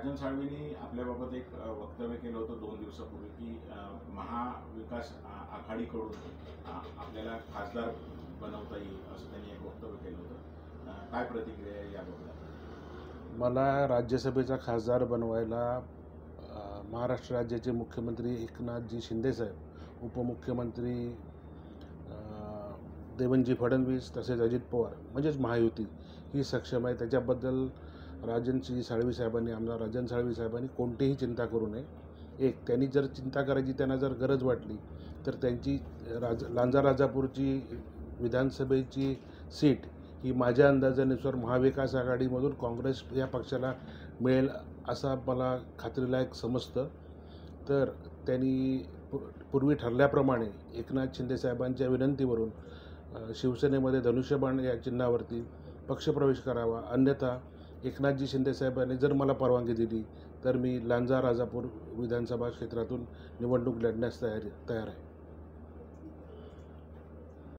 राजन साळवींनी आपल्याबाबत एक वक्तव्य केलं होतं 2 दिवसापूर्वी की महाविकास आघाडीकडून आपल्याला खासदार बनवता येईल असं त्यांनी एक वक्तव्य केलं होतं. काय प्रतिक्रिया आहे याबाबत? मला राज्यसभेचा खासदार बनवायला महाराष्ट्र राज्याचे मुख्यमंत्री एकनाथजी शिंदेसाहेब, उपमुख्यमंत्री देवेंद्रजी फडणवीस तसेच अजित पवार म्हणजेच महायुती ही सक्षम आहे. त्याच्याबद्दल राजन साळवी साहेबांनी कोणतीही चिंता करू नये. त्यांनी जर चिंता करायची, त्यांना जर गरज वाटली तर त्यांची लांजा राजापूरची विधानसभेची सीट ही माझ्या अंदाजानुसार महाविकास आघाडीमधून काँग्रेस या पक्षाला मिळेल असा मला खात्रीलायक समजतं. तर त्यांनी पूर्वी ठरल्याप्रमाणे एकनाथ शिंदेसाहेबांच्या विनंतीवरून शिवसेनेमध्ये धनुष्यबाण या चिन्हावरती पक्षप्रवेश करावा. अन्यथा एकनाथजी शिंदेसाहेबांनी जर मला परवानगी दिली तर मी लांजा राजापूर विधानसभा क्षेत्रातून निवडणूक लढण्यास तयार आहे.